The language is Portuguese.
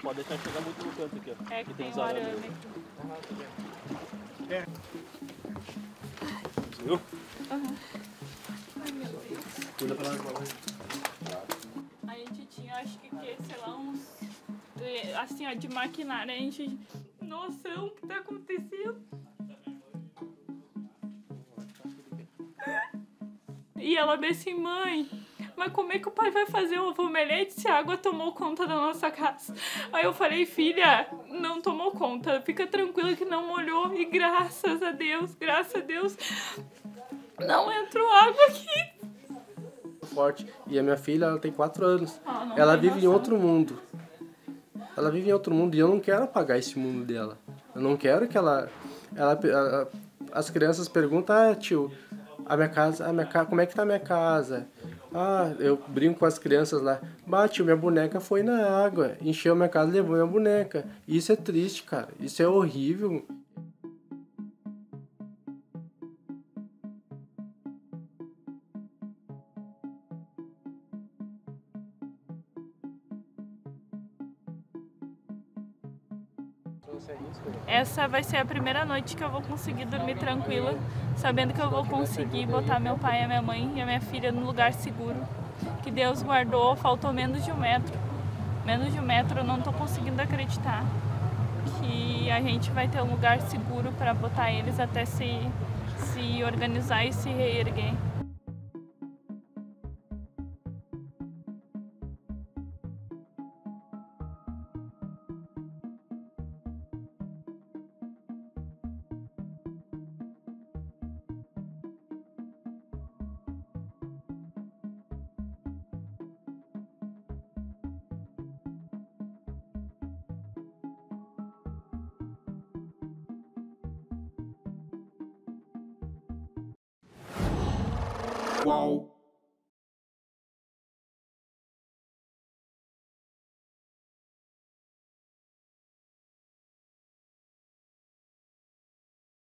pode deixar chegar muito no canto aqui, ó. É que tem uns um arames. arame. Viu? Aham. Ai, meu Deus. Cuida pra lá. A gente tinha, acho que, sei lá, uns... Assim, ó, de maquinária, a gente... Noção do que tá acontecendo. E ela bem assim, mãe, mas como é que o pai vai fazer o ovo omelete se a água tomou conta da nossa casa? Aí eu falei, filha, não tomou conta, fica tranquila que não molhou. E graças a Deus, não entrou água aqui. Forte. E a minha filha, ela tem 4 anos. Não Ela tem vive em noção. outro mundo. Ela vive em outro mundo e eu não quero apagar esse mundo dela. Eu não quero que as crianças perguntam, ah, tio, como é que tá a minha casa? Ah, eu brinco com as crianças lá. Bah, tio, minha boneca foi na água, encheu minha casa e levou minha boneca. Isso é triste, cara. Isso é horrível. Essa vai ser a primeira noite que eu vou conseguir dormir tranquila, sabendo que eu vou conseguir botar meu pai, a minha mãe e a minha filha no lugar seguro. Que Deus guardou, faltou menos de 1 metro. Menos de 1 metro, eu não tô conseguindo acreditar que a gente vai ter um lugar seguro para botar eles até se organizar e se reerguer. Qual?